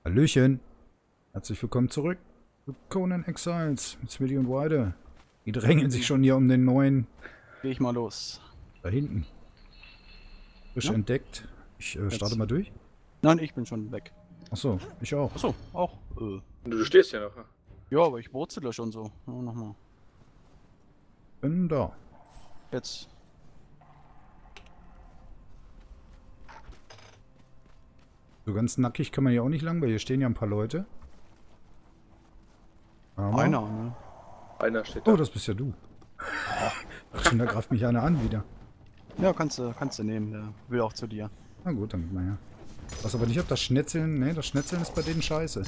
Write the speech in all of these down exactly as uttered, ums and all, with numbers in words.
Hallöchen. Herzlich willkommen zurück zu Conan Exiles mit Smitty und Ryder. Die drängen sich schon hier um den neuen. Geh ich mal los. Da hinten. Frisch Ja. entdeckt. Ich äh, starte mal durch. Nein, ich bin schon weg. Achso, ich auch. Achso, auch. Äh. Du stehst ja noch. Ne? Ja, aber ich wurzele schon so. Ja, nochmal. Bin da. Jetzt. So ganz nackig kann man hier auch nicht lang, weil hier stehen ja ein paar Leute. Aber Einer, ne? Einer steht da. Oh, das bist ja du. Schon, da greift mich einer an wieder. Ja, kannst du, kannst du nehmen. Der will auch zu dir. Na gut, dann gib mal her. Was aber nicht, ob das Schnetzeln... Ne, das Schnetzeln ist bei denen scheiße.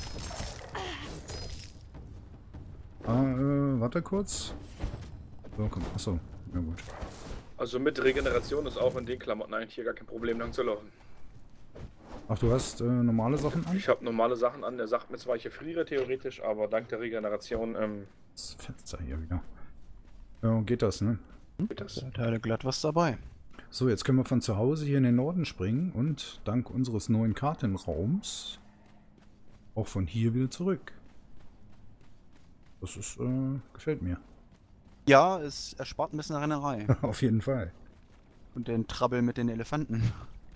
Ah, äh, warte kurz. So, komm. Achso, na gut. Also mit Regeneration ist auch in den Klamotten eigentlich hier gar kein Problem, lang zu laufen. Ach, du hast äh, normale Sachen an? Ich habe normale Sachen an, der sagt mir zwar, ich friere theoretisch, aber dank der Regeneration ähm, Das Fenster hier wieder. Ja, geht das, ne? geht das. Da hat er glatt was dabei. So, jetzt können wir von zu Hause hier in den Norden springen und dank unseres neuen Kartenraums auch von hier wieder zurück. Das ist, äh, gefällt mir. Ja, es erspart ein bisschen Rennerei. Auf jeden Fall. Und den Trabbel mit den Elefanten.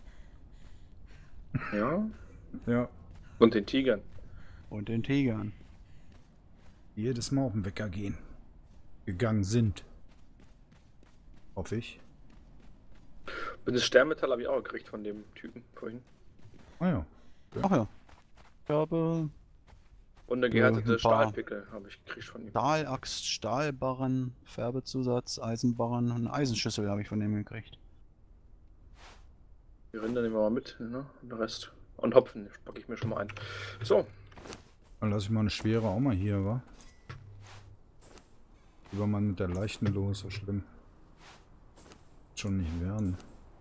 Ja. Ja. Und den Tigern. Und den Tigern. Jedes Mal auf den Wecker gehen. Gegangen sind. Hoffe ich. Und das Sternmetall habe ich auch gekriegt von dem Typen vorhin. Ah ja. Ach ja. Ich habe Und eine Ja, gehärtete ein paar- Stahlpickel habe ich gekriegt von ihm. Stahlaxt, Stahlbarren, Färbezusatz, Eisenbarren und eine Eisenschüssel habe ich von dem gekriegt. Die Rinder nehmen wir mal mit, ne? Und der Rest. Und Hopfen packe ich mir schon mal ein. So. Dann lasse ich mal eine schwere auch mal hier, wa? Lieber mal mit der leichten los, so schlimm. Schon nicht werden.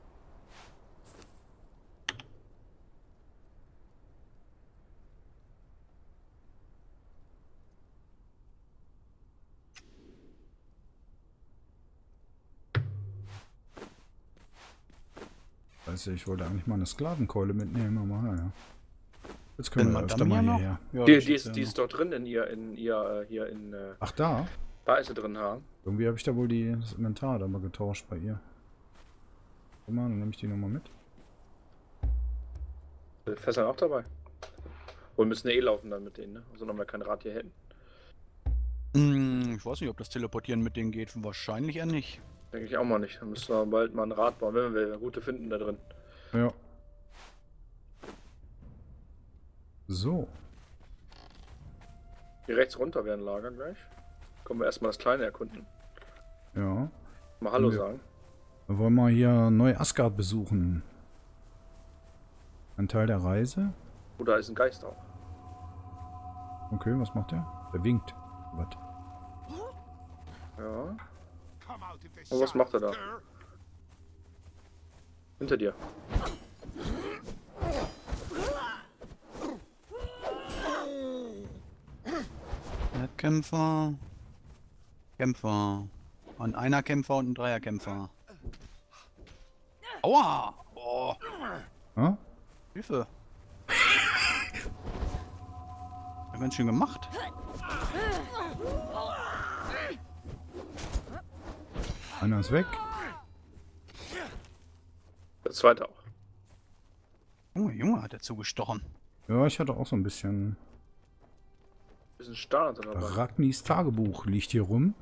Weißt du, ich wollte eigentlich mal eine Sklavenkeule mitnehmen, aber naja. Jetzt können wir öfter mal hierher. Ja, Die, das die, ist ja ist, die ist dort drin in ihr, in ihr, äh, hier in, äh, Ach da? da ist sie drin haben. Irgendwie habe ich da wohl die, das Inventar da mal getauscht bei ihr. Guck mal, dann nehme ich die nochmal mit. Fesseln auch dabei. Und müssen eh laufen dann mit denen, ne? Also noch mal kein Rad hier hätten. Hm, ich weiß nicht, ob das Teleportieren mit denen geht. Wahrscheinlich eher nicht. Denke ich auch mal nicht. Dann müssen wir bald mal ein Rad bauen, wenn wir gute finden da drin. Ja. So. Hier rechts runter werden Lager gleich. Kommen wir erstmal das Kleine erkunden. Ja. Mal Hallo Ja. sagen. Wir wollen mal hier Neu-Asgard besuchen. Ein Teil der Reise. Oh, da ist ein Geist auch. Okay, was macht der? Der winkt. Was? Ja. Und was macht er da? Hinter dir. Der Kämpfer. Kämpfer. Und einer Kämpfer und ein Dreierkämpfer. Aua! Oh, Ja? Hilfe! Ja, ganz schön gemacht. Einer ist weg. Der zweite auch. Junge, Junge, hat er zugestochen. Ja, ich hatte auch so ein bisschen... Bisschen Stahl dabei. Ragnis Tagebuch liegt hier rum.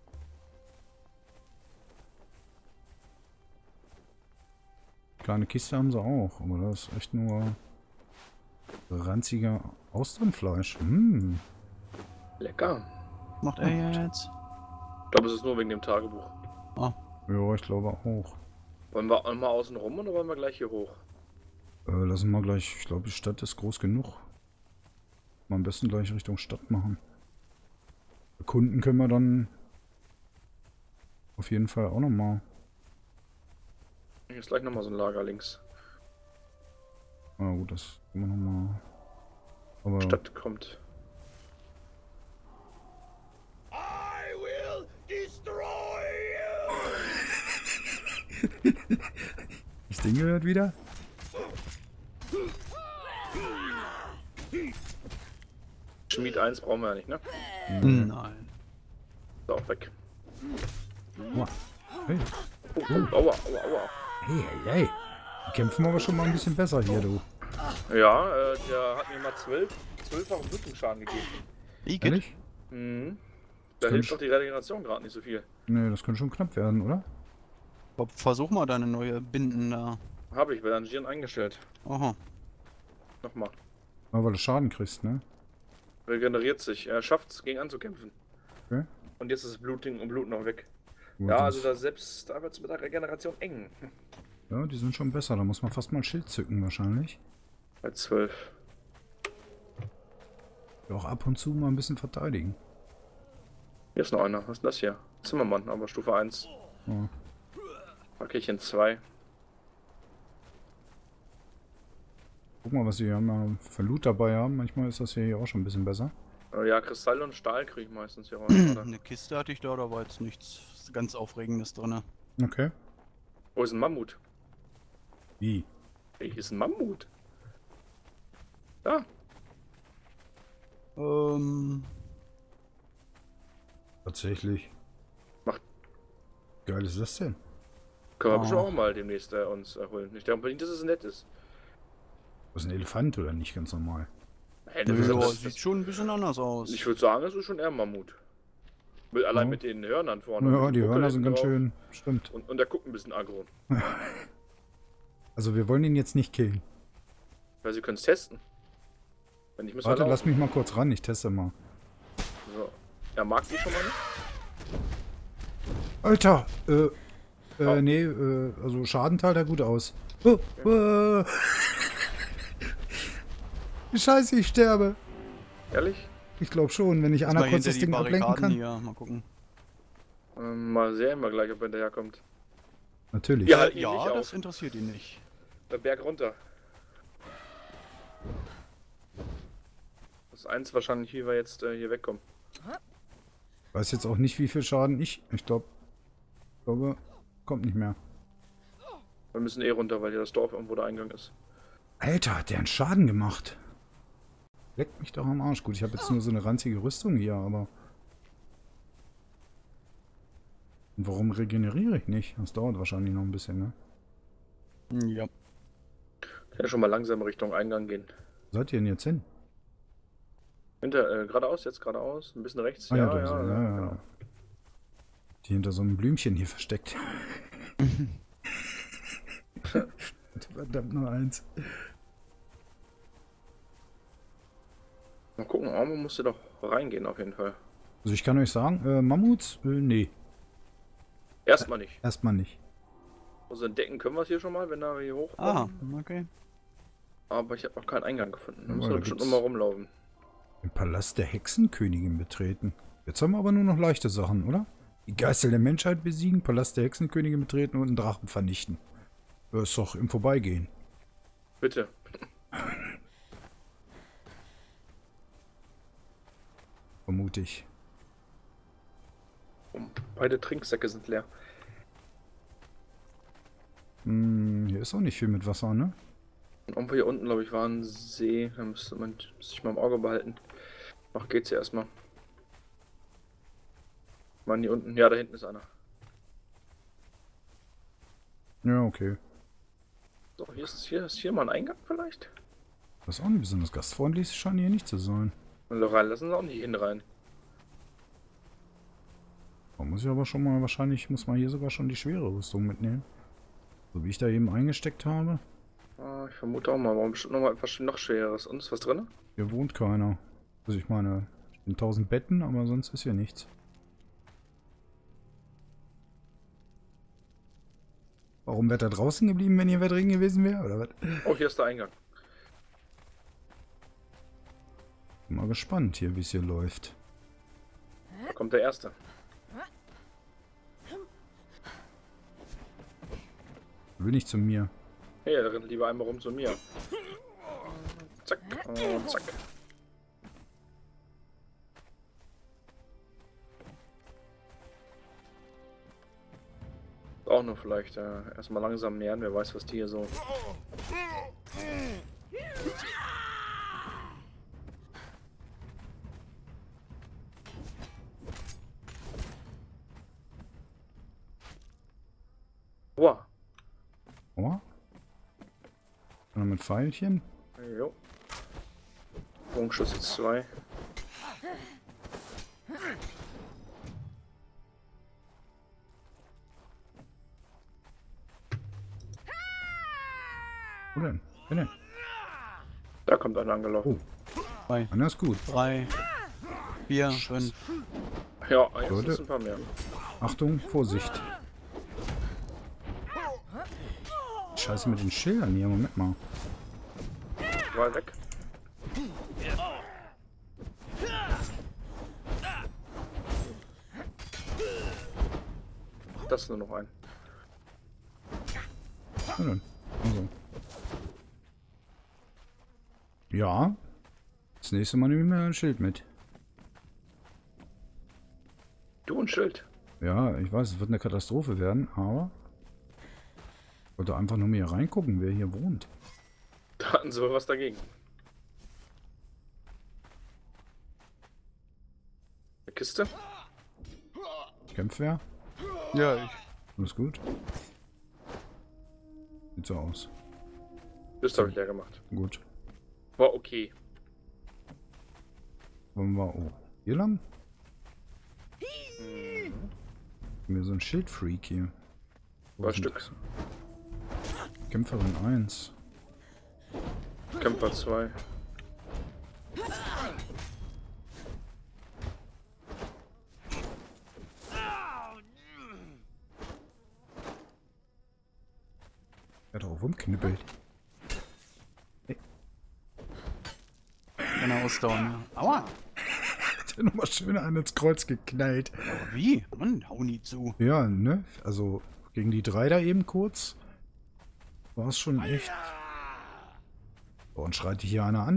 Kleine Kiste haben sie auch, aber das ist echt nur ranziger Austernfleisch. Hm. Lecker. Was macht er jetzt? Ich glaube, es ist nur wegen dem Tagebuch. Ja, ich glaube auch. Wollen wir einmal außen rum oder wollen wir gleich hier hoch? Äh, lassen wir gleich, ich glaube, die Stadt ist groß genug. Mal am besten gleich Richtung Stadt machen. Erkunden können wir dann auf jeden Fall auch nochmal. Hier ist gleich nochmal so ein Lager links. Ah gut, das können wir nochmal. Aber Stadt kommt. I will destroy you! das Ding gehört wieder? Schmied eins brauchen wir ja nicht, ne? Mhm. Nein. Ist auch weg. Aua. Hey. Oh, oh, aua, aua, aua. Hey, hey, hey. Die kämpfen aber schon mal ein bisschen besser hier, du. Ja, äh, der hat mir mal zwölf, zwölffachen Blutungsschaden gegeben. Igitt. Ehrlich? Mhm. Da kann hilft ich- doch die Regeneration gerade nicht so viel. Nee, das könnte schon knapp werden, oder? Bob, versuch mal deine neue Binden da. Habe ich bei den Gieren eingestellt. Aha. Nochmal. Ja, weil du Schaden kriegst, ne? Regeneriert sich. Er schafft es, gegen anzukämpfen. Okay. Und jetzt ist das Bluting und Blut noch weg. Gut, Ja, das- also da selbst da wird es mit der Regeneration eng. Ja, die sind schon besser. Da muss man fast mal ein Schild zücken wahrscheinlich. Bei zwölf. Ja, auch ab und zu mal ein bisschen verteidigen. Hier ist noch einer. Was ist denn das hier? Zimmermann, aber Stufe eins. Ja. Paketchen zwei. Guck mal, was sie hier mal für Loot dabei haben. Manchmal ist das hier auch schon ein bisschen besser. Äh, Ja, Kristall und Stahl kriege ich meistens hier raus. oder? Eine Kiste hatte ich da, da war jetzt nichts ganz Aufregendes drin. Okay. Wo ist ein Mammut? Wie? Hey, hier ist ein Mammut. Da. Ähm. Tatsächlich. Macht- Geil ist das denn? Können wir Oh. bestimmt auch mal demnächst äh, uns erholen. Ich denke unbedingt, dass es nett ist. Das ist ein Elefant oder nicht ganz normal? Hey, das ist, Ja, das, sieht das, schon ein bisschen anders aus. ich würde sagen, es ist schon eher ein Mammut. Mit, allein Ja. mit den Hörnern vorne. Ja, Mit die dem Buckel Hörner sind hinten ganz drauf. schön. Stimmt. Und, und der guckt ein bisschen aggro. Also wir wollen ihn jetzt nicht killen. Weil sie können es testen. Wenn ich muss Warte, mal lass laufen. mich mal kurz ran. Ich teste mal. So. Er mag die schon mal nicht. Alter! Äh, äh, Oh. nee, äh, also Schaden teilt er gut aus. Oh, äh. Scheiße, ich sterbe. Ehrlich? Ich glaube schon, wenn ich Lass Anna mal kurz hinter das die Ding ablenken Barrikaden kann. hier, mal gucken. Ähm, mal sehen wir gleich, ob er hinterherkommt. Natürlich. Ja, Äh, halt ihn ja, nicht das auf. interessiert ihn nicht. Der Berg runter. Das eins wahrscheinlich, wie wir jetzt äh, hier wegkommen. Weiß jetzt auch nicht, wie viel Schaden ich. Ich glaube, ich glaube, kommt nicht mehr. Wir müssen eh runter, weil hier das Dorf irgendwo der Eingang ist. Alter, hat der einen Schaden gemacht. Leckt mich doch am Arsch. Gut, ich habe jetzt nur so eine ranzige Rüstung hier, aber... Und warum regeneriere ich nicht? Das dauert wahrscheinlich noch ein bisschen, ne? Ja. Kann ja schon mal langsam Richtung Eingang gehen. Wo seid ihr denn jetzt hin? Hinter, äh, geradeaus, jetzt geradeaus, ein bisschen rechts. Ah, ja, ja, da ja, so, ja, ja, ja. genau. Die hinter so einem Blümchen hier versteckt. Verdammt nur eins. Mal gucken, Armo musste doch reingehen auf jeden Fall. Also ich kann euch sagen, äh, Mammuts, äh, nee, Erstmal nicht. erstmal nicht. Also entdecken können wir es hier schon mal, wenn wir hier hoch. Ah, okay. Aber ich habe noch keinen Eingang gefunden. Da Ja, müssen da wir bestimmt gibt's- nochmal rumlaufen. Den Palast der Hexenkönigin betreten. Jetzt haben wir aber nur noch leichte Sachen, oder? Die Geißel der Menschheit besiegen, Palast der Hexenkönigin betreten und einen Drachen vernichten. Das ist doch im Vorbeigehen. Bitte. Vermute ich. Um, beide Trinksäcke sind leer. Hm, hier ist auch nicht viel mit Wasser, ne? Und irgendwo hier unten, glaube ich, war ein See. Da müsste man müsste ich mal im Auge behalten. Noch geht's hier erstmal. Mann, hier unten. Ja, da hinten ist einer. Ja, okay. So, hier ist hier, ist hier mal ein Eingang vielleicht? Das ist auch nicht besonders gastfreundlich, scheint hier nicht zu sein. Also rein lassen sie auch nicht hin rein. Da muss ich aber schon mal, wahrscheinlich muss man hier sogar schon die schwere Rüstung mitnehmen. So wie ich da eben eingesteckt habe. Ah, ich vermute auch mal. Warum bestimmt noch mal etwas noch Schwereres? Und ist was drin? Hier wohnt keiner. Also ich meine, es sind tausend Betten, aber sonst ist hier nichts. Warum wäre da draußen geblieben, wenn hier wer drin gewesen wäre? Oder was? Oh, hier ist der Eingang. Bin mal gespannt hier, wie es hier läuft. Da kommt der Erste. Will nicht zu mir. Hey, der rennt lieber einmal rum zu mir. Zack und zack. Auch nur vielleicht äh, erstmal langsam nähern, wer weiß, was die hier so. Aua. Noch mit Pfeilchen. Jo. Bogenschüsse zwei. Wo denn? Wer denn? Da kommt einer angelaufen. Zwei, Einer ist gut. drei, vier, fünf. Ja, jetzt Leute. sind ein paar mehr. Achtung, Vorsicht. Scheiße mit den Schildern hier. Moment mal. War weg. Das ist nur noch ein. Na dann. Also. Ja. Das nächste Mal nehme ich mir ein Schild mit. Du und Schild. Ja, ich weiß, es wird eine Katastrophe werden, aber ich wollte einfach nur mal hier reingucken, wer hier wohnt. Da hatten sie wohl was dagegen. Eine Kiste? Kämpft wer? Ja, ich. Alles gut? Sieht so aus. Das habe ich leer gemacht. Gut. War okay. Wollen wir oh, hier lang? Mir so ein Schildfreak hier. Wo Zwei sind Stück. das? Kämpferin eins. Kämpfer zwei. Er drauf rumknippelt. Keine Ausdauer. Aua! Hat er nochmal schön einen ins Kreuz geknallt. Aber wie? Mann, hau nie zu. Ja, ne? Also gegen die drei da eben kurz. War es schon echt. Oh, und schreit dich hier einer an.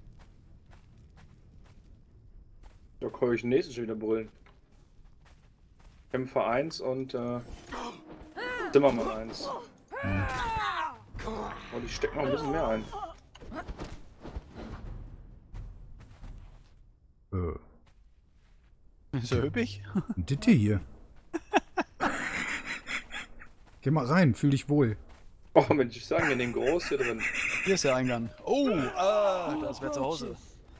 Da kann ich den nächsten schon wieder brüllen. Kämpfer eins und äh, Zimmermann eins. Oh, die stecken noch ein bisschen mehr ein. Äh, Ist er üppig? Ditte hier. Geh mal rein, fühl dich wohl. Oh Mensch, ich sage mir den groß hier drin. Hier ist der Eingang. Oh, ah, da ist wer zu Hause.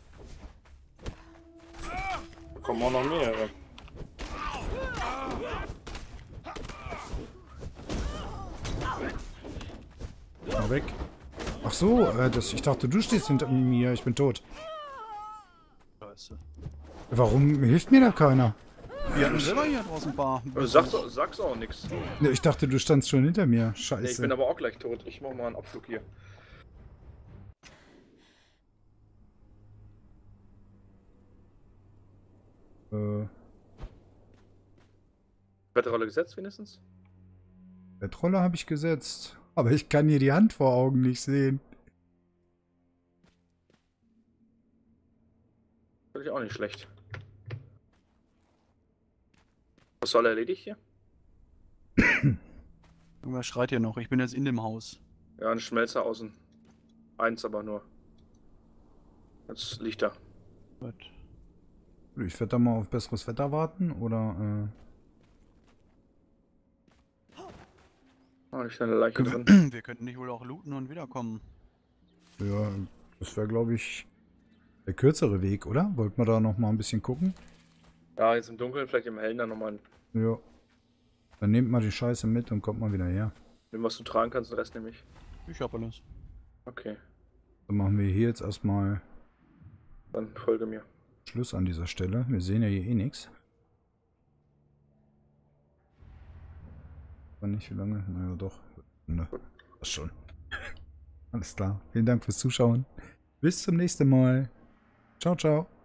Da kommen auch noch mehrere. Mal weg. Ach so, äh, das, ich dachte, du stehst hinter mir. Ich bin tot. Scheiße. Warum hilft mir da keiner? Wir hatten selber hier draußen ein paar. Äh, Sag's, sag's auch nix. Ne, ich dachte, du standst schon hinter mir. Nee, ich Scheiße. bin aber auch gleich tot. Ich mach mal einen Abflug hier. äh, Wetterrolle gesetzt wenigstens? Bettrolle habe ich gesetzt. Aber ich kann hier die Hand vor Augen nicht sehen. Finde ich auch nicht schlecht. Was soll erledigt hier? Irgendwer schreit hier noch. Ich bin jetzt in dem Haus. Ja, ein Schmelzer außen. Eins aber nur. Jetzt liegt er. Gut. Ich werde da mal auf besseres Wetter warten, oder, Oh, ich eine Leiche drin. Wir könnten dich wohl auch looten und wiederkommen. äh, ja, das wäre, glaube ich, der kürzere Weg, oder? Wollten wir da noch mal ein bisschen gucken? Ja, jetzt im Dunkeln, vielleicht im Hellen dann nochmal. Ja. Dann nehmt mal die Scheiße mit und kommt mal wieder her. Nimm, was du tragen kannst, den Rest nehme ich. Ich hab alles. Okay, Dann machen wir hier jetzt erstmal dann folge mir. Schluss an dieser Stelle. Wir sehen ja hier eh nichts. War nicht wie lange? Naja, doch. Ne, das schon. Alles klar. Vielen Dank fürs Zuschauen. Bis zum nächsten Mal. Ciao, ciao.